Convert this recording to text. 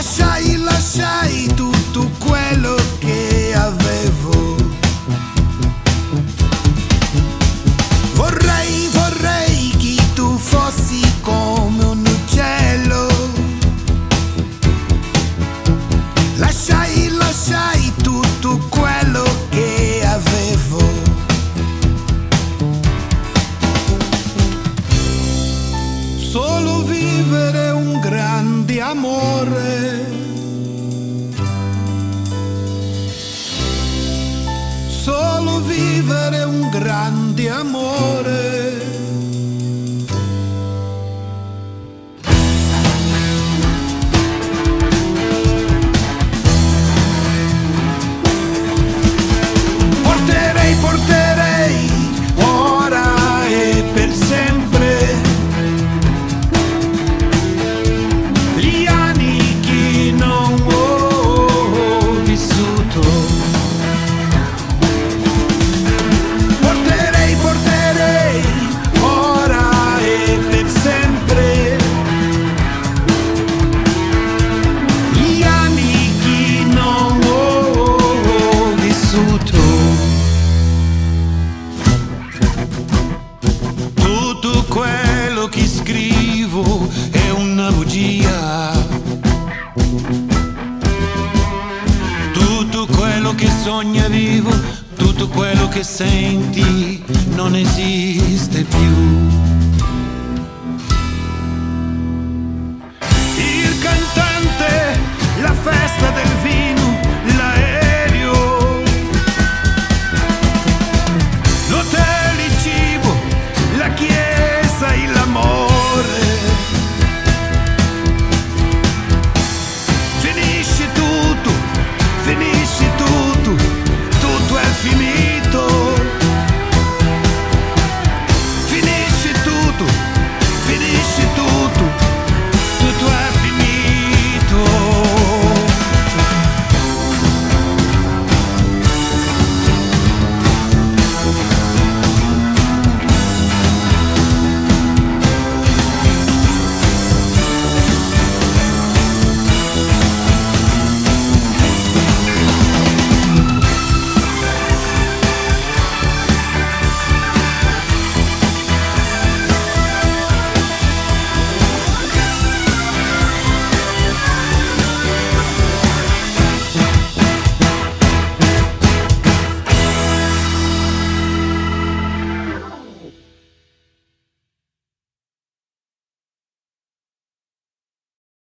Lasciai tutto quello che avevo. Vorrei che tu fossi come un uccello. Lasciai tutto quello che avevo. Solo vivere un grande amore. Solo vivere un grande amore. Porterei ora e per sempre gli anni che non ho vissuto. Porterei ora e per sempre gli anni che non ho vissuto. Tutto quello che scrivo è una bugia. Tutto quello che sogna vivo, tutto quello che senti non esiste più.